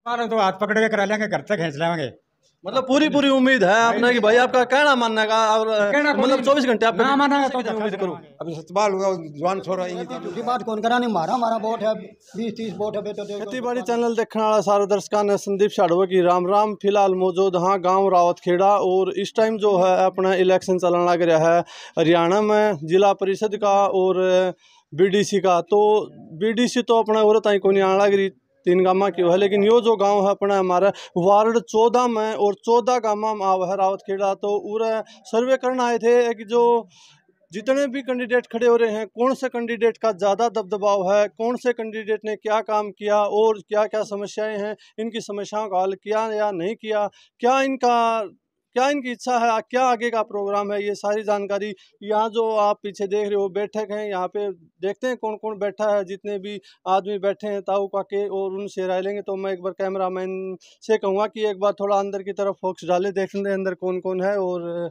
मारो तो हाथ पकड़ के करा लेंगे, घर से खींच लेंगे। मतलब पूरी पूरी उम्मीद है आपने कि भाई आपका कहना मानने का, और मतलब 24 घंटे आपका ना माना तो उम्मीद करूँ। अभी सतपाल हुआ जवान छोरा झूठी बात कौन करानी, हमारा वोट है 20-30 वोट है बेटो। खेतीबाड़ी चैनल देखने वाला सारे दर्शकों ने संदीप शाड़वा की राम राम। फिलहाल मौजूद हाँ गांव रावतखेड़ा, और इस टाइम जो है अपना इलेक्शन चलने लग रहा है हरियाणा में जिला परिषद का और बीडीसी का। तो बीडीसी तो अपना औरत आई को नहीं आने लग रही, 3 गाँव की है, लेकिन यो जो गांव है अपना हमारा वार्ड 14 में, और 14 गाँव में आव है रावतखेड़ा। तो पूरा सर्वे करना आए थे कि जो जितने भी कैंडिडेट खड़े हो रहे हैं, कौन से कैंडिडेट का ज़्यादा दबदबाव है, कौन से कैंडिडेट ने क्या काम किया और क्या क्या समस्याएं हैं, इनकी समस्याओं का हल किया या नहीं किया, क्या इनकी इच्छा है, क्या आगे का प्रोग्राम है, ये सारी जानकारी यहाँ जो आप पीछे देख रहे हो बैठक है, यहाँ पे देखते हैं कौन कौन बैठा है। जितने भी आदमी बैठे हैं ताऊ काके, और उनसे राय लेंगे। तो मैं एक बार कैमरामैन से कहूँगा कि एक बार थोड़ा अंदर की तरफ फोकस डाले, देख लें अंदर कौन कौन है। और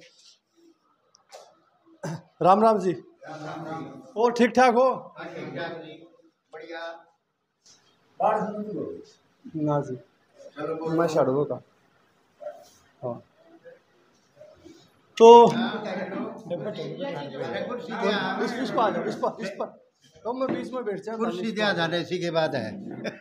राम राम जी। और ठीक ठाक हो ना जी? मैं शाड़ू का। हाँ तो इस पर तो मैं बीच में बैठ जाऊँ, इसी के बाद है।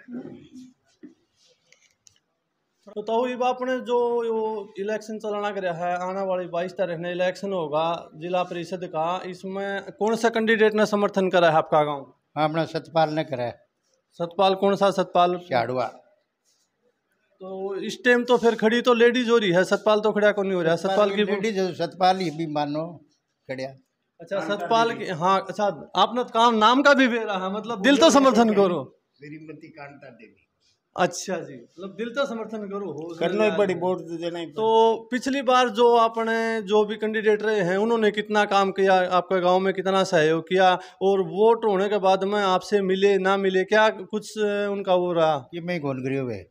तो अब आपने जो इलेक्शन चलाना कर रहा है, आने वाली 22 तारीख में इलेक्शन होगा जिला परिषद का, इसमें कौन सा कैंडिडेट ने समर्थन करा है आपका गांव? अपना सतपाल ने करा है। सतपाल कौन सा सतपाल? शाड़वा। तो इस टाइम तो फिर खड़ी तो लेडीज हो रही है, सतपाल तो खड़ा कौन नहीं हो रहा है? सतपाल की लेडीज, सतपाल ही भी मानो खड़िया। अच्छा सतपाल की, हाँ अच्छा आपने काम नाम का भी फेरा है, मतलब दिल तो समर्थन करो। श्रीमती कांता देवी। अच्छा जी, मतलब दिल तो समर्थन करो हो करना ही बड़ी वोट देना ही। तो पिछली बार जो आपने जो भी कैंडिडेट रहे हैं उन्होंने कितना काम किया, आपके गांव में कितना सहयोग किया, और वोट होने के बाद में आपसे मिले ना मिले, क्या कुछ उनका वो रहा? ये मैं कौन करियो वे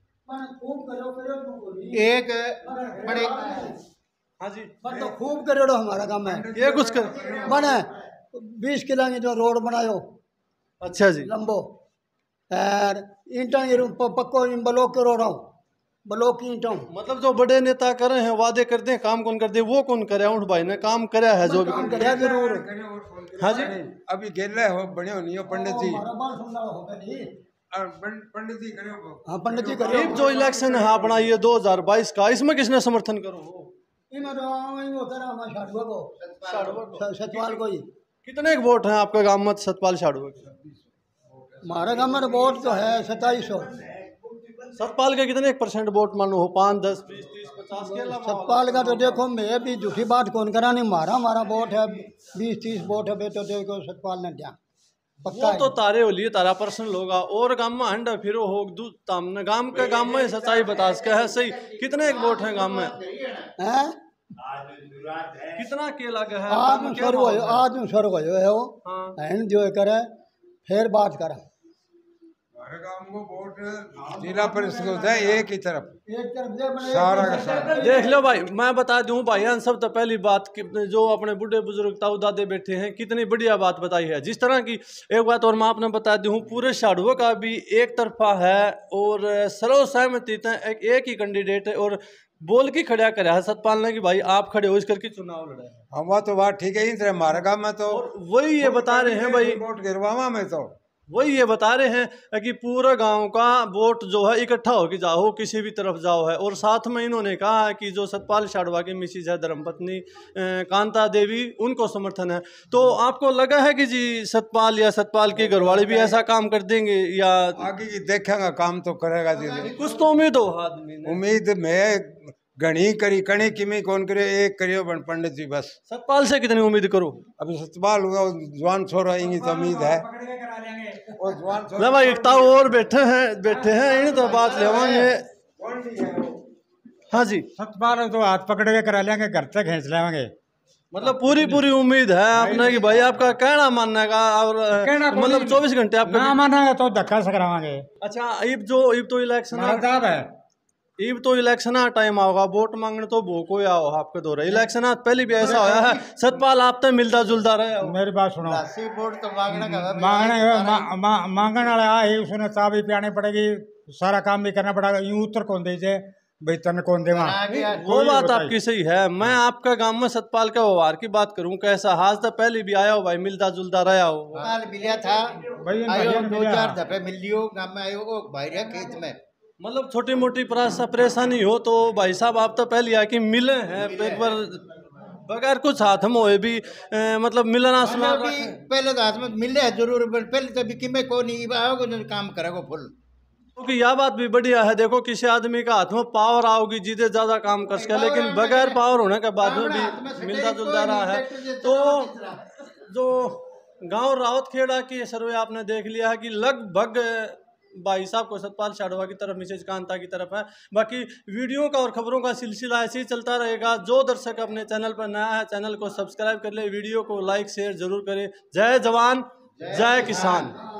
एक बड़े हाँ जी तो खूब करोड़ो हमारा काम है। ये कुछ कर बने 20 किलोमीटर रोड बनायो। अच्छा जी। लंबो और ईंटा पक्को ब्लॉक करो रहा हूँ, ब्लॉक की ईंटा। मतलब जो बड़े नेता कर रहे हैं, वादे करते हैं, काम कौन करते हैं? वो कौन करे? उठ भाई ने काम कराया है जो भी काम कराया जरूर। हाँ जी अभी गेले हो बने हो नहीं हो पंडित जी। पंडित जी करो। जो इलेक्शन है अपना ये 2022 का, इसमें किसने समर्थन करो? सतपाल को ही। कितने वोट हैं आपके गांव में सतपाल शाड़ू? हमारे गाँव में वोट तो है 2700। सतपाल के कितने % वोट मानो हो? 5, 10, 20, 30, 50 के अलावा? सतपाल का तो देखो मैं भी झूठी बात कौन करानी, हमारा वोट है 20-30 वोट है बेटो। देखो सतपाल ने दिया वो तो तारे हो लिए, तारा पर्सनल होगा। और गांव में हंडा फिरो हो दूध तामने गांव के गांव में सच्चाई बता सके है सही। कितने वोट हैं गांव में? हैं कितना के लगे है? आदमी शुरू हो है वो। हाँ जो करे फिर बात करा। हमारे गांव में वोट जिला परिषद होता है एक ही तरफ, सारा का सारा। देख लो भाई, मैं बता दूं भाईजान, सब तो पहली बात जो अपने बूढ़े बुजुर्ग ताऊ दादे बैठे हैं, कितनी बढ़िया बात बताई है। जिस तरह की एक बात और मैं आपने बता दूं, पूरे शाड़ुआ का भी एक तरफा है और सर्वसहमति एक ही कैंडिडेट है, और बोल के खड़ा करा है सतपाल ने कि भाई आप खड़े हो इस करके चुनाव लड़ा है। हम तो बात ठीक है ही हमारे गाँव में तो वही ये बता रहे हैं भाई, वोट गिरवावा में तो वही ये बता रहे हैं कि पूरा गांव का वोट जो है इकट्ठा होकर जाओ, किसी भी तरफ जाओ है। और साथ में इन्होंने कहा है कि जो सतपाल शाड़वा की मिसिज है धर्मपत्नी कांता देवी, उनको समर्थन है। तो आपको लगा है कि जी सतपाल या सतपाल के घरवाले भी ऐसा काम कर देंगे, या आगे की देखेगा काम तो करेगा जी? कुछ तो उम्मीद हो आदमी ने। उम्मीद में घनी करी कणी किमी कौन करे, एक करियो पंडित जी बस। सतपाल से कितनी उम्मीद करो? अभी सतपाल हुआ जवान छोरा इंगी तो उम्मीद है। और जवान छोरा भाई एकता और बैठे हैं इन तो बात लेवांगे। हाँ जी सतपाल तो हाथ पकड़ के करा लेंगे, घर से खींच लेंगे। मतलब पूरी उम्मीद है आपने कि भाई आपका कहना मानने का, और मतलब 24 घंटे आपका ना माना तो धक्का से करावांगे। अच्छा इब तो इलेक्शन है, इब तो इलेक्शन टाइम आओगा, वोट मांगने तो भो को आओ आपके दौरे इलेक्शन पहले भी ऐसा होया है। सतपाल आप तो मिलता जुलता रहे। मेरी बात सुनो, वोट तो मांगने मांगने वाला है, उसने चाबी पियानी पड़ेगी, सारा काम भी करना पड़ेगा। यूं उत्तर कौन दे जे भाई तन कौन दे वहाँ। वो बात आपकी सही है। मैं आपका गांव में सतपाल का व्यवहार की बात करूं, कैसा हाज तो पहले भी आया हो भाई, मिलता जुलता रहा हो। हाल मिला था भाई आयो भाई 2-4 दफे मिल लियो गांव में आयो ओ भाई रे खेत में मतलब छोटी मोटी परेशानी हो तो भाई साहब आप तो पहले आके मिले हैं एक बार, बगैर कुछ हाथ में होए भी मतलब मिलना सुना मतलब भी पहले तो हाथ में मिले है जरूर, पहले तो भी किमे को नहीं आओगे जो काम करेगा फुल। क्योंकि यह बात भी बढ़िया है, देखो किसी आदमी का हाथ में पावर आओगी जितने ज्यादा काम कर सके, लेकिन बगैर पावर होने के बाद में भी मिलता जुलता रहा है। तो जो गांव रावतखेड़ा की सर्वे आपने देख लिया है कि लगभग भाई साहब को सतपाल शाड़वा की तरफ, मिसेज कांता की तरफ है। बाकी वीडियो का और खबरों का सिलसिला ऐसे ही चलता रहेगा। जो दर्शक अपने चैनल पर नया है चैनल को सब्सक्राइब कर ले, वीडियो को लाइक शेयर जरूर करें। जय जवान जय किसान।